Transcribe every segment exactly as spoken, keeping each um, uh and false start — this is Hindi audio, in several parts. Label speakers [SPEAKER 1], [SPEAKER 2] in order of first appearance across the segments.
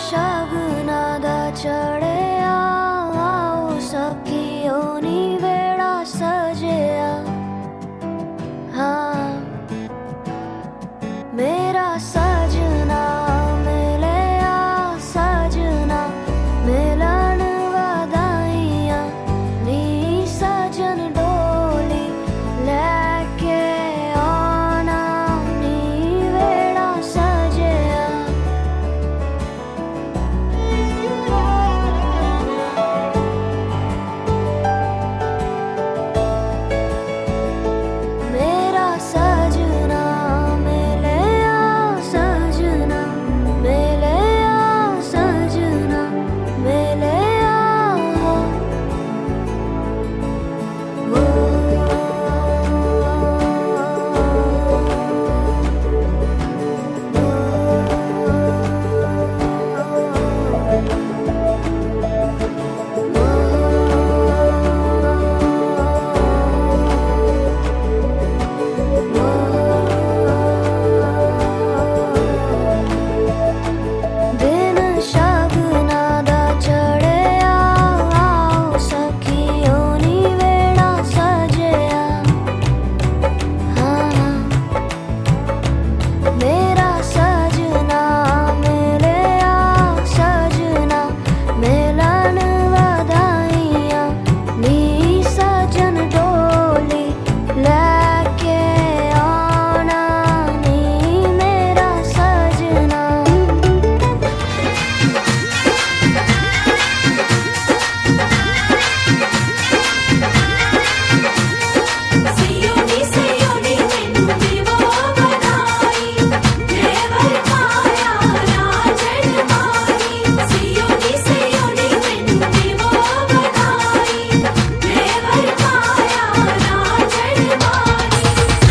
[SPEAKER 1] शगुना दा चढ़िया आओ सखियो नी वेड़ा सजिया। हाँ मेरा सजना मिलिया सजना मिलन वधाइयां नी सजन डोली लैके आना नी वेड़ा सजिया। मेरा सजना मिलिया सजना मिलिया सजना मिलिया। वो दिन शगुना दा चढ़िया आओ सखियो नी वेड़ा सजिया। हाँ मेरा सजना मिलिया सजना मिलन वधाइयां नी सजन डोली लैके आना नी मेरा सजना।
[SPEAKER 2] सियोनी सियोनी मैनू दीवो बनाई देवर पाया राजन माही। सियोनी सियोनी मैनू दीवो बनाई देवर पाया राजन माही।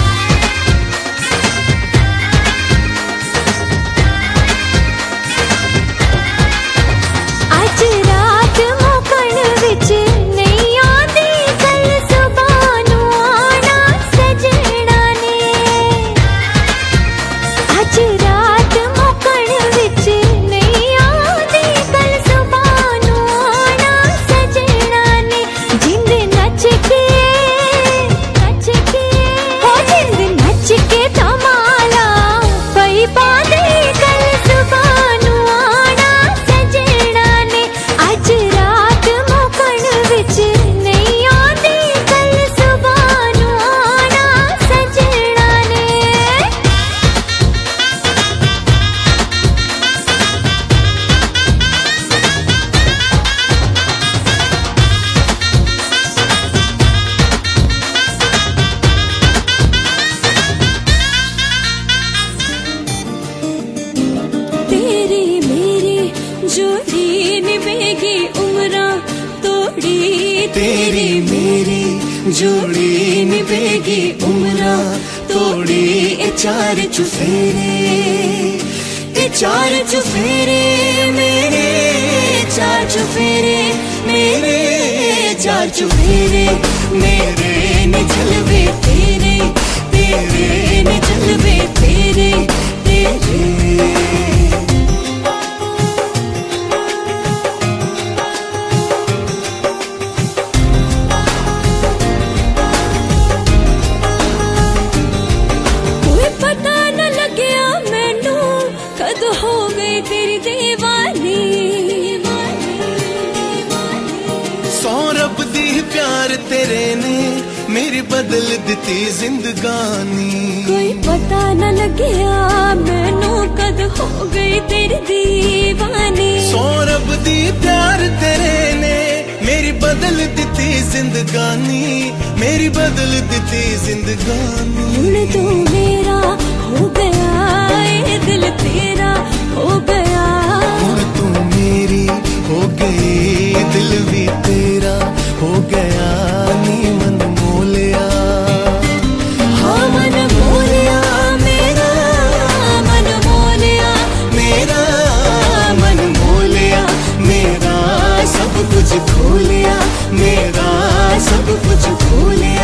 [SPEAKER 2] अज रात मुकण विच नहीं आंदी कल सुबह नू आना सजना ने। अज रात मुकण विच नहीं आंदी कल सुबह नू आना सजना ने। जिंद नच के नच के हो जिंद नच के धमाला पई पादे कल सुबह नू आना सजना ने। अज रात मुकण विच नहीं आंदी कल सुबह नू आना सजना ने। तेरी मेरी जोड़ी निभेगी उम्रां तोड़ी।
[SPEAKER 3] तेरी मेरी जोड़ी निभेगी उम्रां तोड़ी। ए चार चुफेरे ए चार चुफेरे मेरे चार चुफेरे मेरे चार चुफेरे मेरे ने जलवे तेरे तेरे ने जलवे तेरे तेरे।
[SPEAKER 2] कोई पता न लग्या मैनू कद हो गई तेरी दीवानी।
[SPEAKER 3] सौ रब दी प्यार तेरे ने मेरी बदल दिती जिंदगानी।
[SPEAKER 2] कोई पता न लग्या मैनू कद हो गई तेरी दीवानी।
[SPEAKER 3] सौ रब दी प्यार तेरे ने मेरी बदल दिती जिंदगानी मेरी बदल दिती जिंदगानी।
[SPEAKER 2] हुण तू मेरा हो गया ये दिल तेरा हो गया।
[SPEAKER 3] हुण तू मेरी हो गई दिल भी तेरा हो गया नी मन मोलिया।
[SPEAKER 2] हाँ मन मोलिया मेरा मन मोलिया
[SPEAKER 3] मेरा मन मोलिया मेरा सब कुछ खोलिया मेरा सब कुछ खोलिया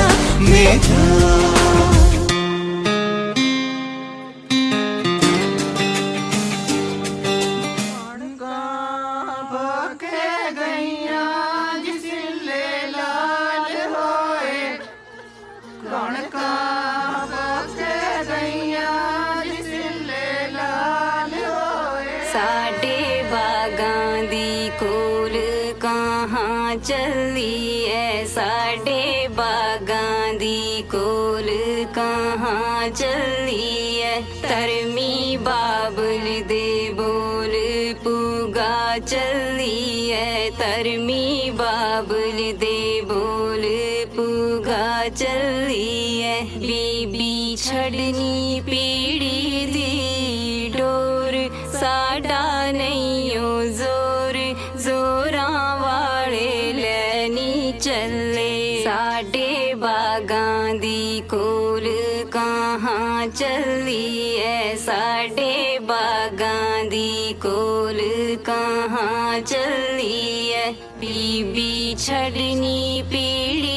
[SPEAKER 3] मेरा।
[SPEAKER 4] साडे बागां दी कोल कहाँ चली ऐ साडे बागां दी कोल कहाँ चली ऐ धर्मी बाबल दे बोल पुगा चली ऐ धर्मी बाबल दे बोल पुगा चली ऐ बीबी छड़नी पीड़ी दी डोर साडा नहीं ओ जोर जोरां वाले लैनी चले साडे बागां दी कोल कहाँ चली ऐ साडे बागां दी कोल कहाँ चली ऐ बीबी छड़नी पीड़ी